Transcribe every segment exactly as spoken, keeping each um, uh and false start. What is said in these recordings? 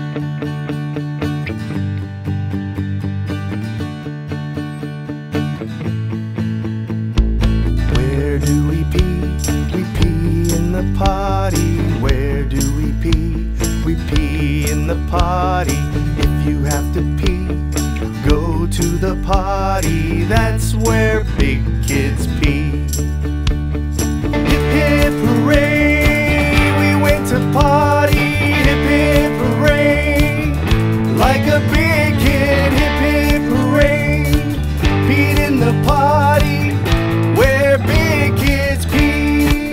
Where do we pee? We pee in the potty. Where do we pee? We pee in the potty. If you have to pee, go to the potty. That's where big kids pee. Hip hip hooray, we went to potty. Hip hip hooray, like a big kid. Hip hip hooray, peed in the potty where big kids pee.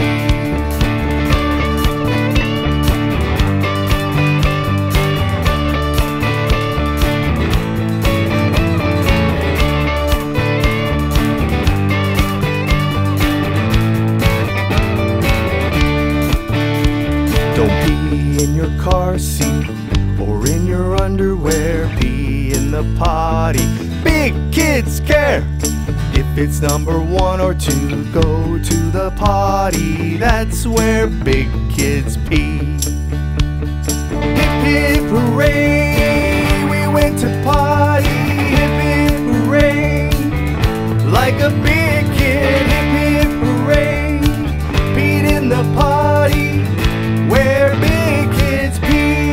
Don't pee in your car seat or in your underwear. Pee in the potty. Big kids care. If it's number one or two, go to the potty. That's where big kids pee. Hip hip hooray, we went to potty. Hip hip hooray, like a big kid. Hip hip hooray, peed in the potty where big kids pee.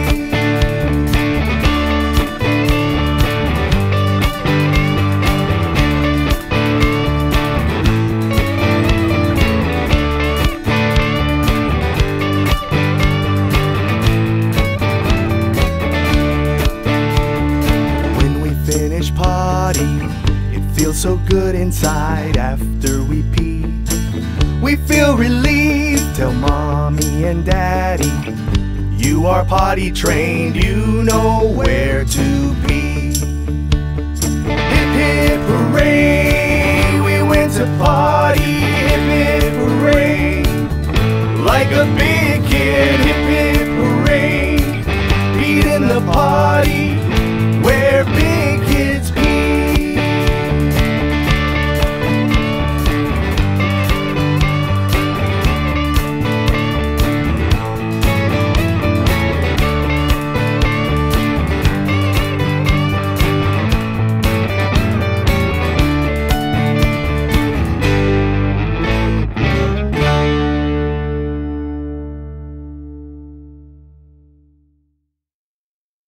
Finish potty, it feels so good inside after we pee. We feel relieved, tell mommy and daddy, you are potty trained, you know where to pee. Hip hip hooray, we went to potty. Hip hip hooray, like a big kid. Hip hip hooray, peed in the potty